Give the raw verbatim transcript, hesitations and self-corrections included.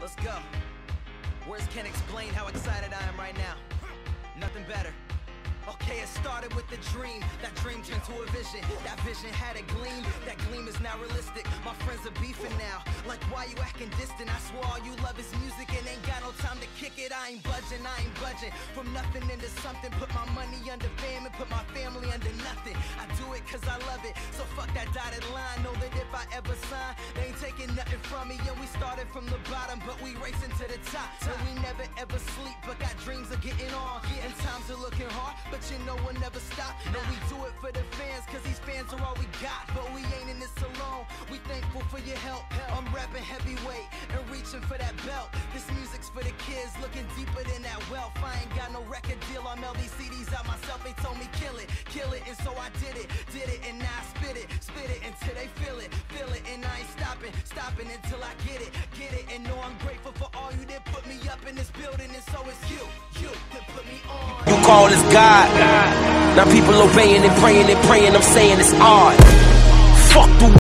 Let's go. Words can't explain how excited I am right now. Nothing better. Okay, it started with a dream. That dream turned to a vision. That vision had a gleam. That gleam is now realistic. My friends are beefing now. Like, why you acting distant? I swear all you love is music and ain't got no time to kick it. I ain't budging, I ain't budging. From nothing into something. Put my money under fam and put my family under nothing. I do it cause I love it. So fuck that dotted line. Know that if I ever sign, they ain't taking nothing from me. And we started from the bottom, but we racing to the top. And we never ever sleep, but got dreams of getting on. And times are looking hard, but you know we'll never stop. And we do it for the fans, cause these fans are all we got. But we ain't in this alone, we thankful for your help. I'm rapping heavyweight and reaching for that belt. This music's for the kids, looking deeper than that wealth. I ain't got no record deal, I mail these C Ds out myself. They told me kill it, kill it, and so I did it. Did it, and now I spit it, spit it until they feel it. Feel it, and I ain't stopping, stopping until I get it. Get it, and know I'm grateful for all you that put me up in this building. And so it's you, you that put me on. You call this God. Now people obeying and praying and praying. I'm saying it's odd. Fuck the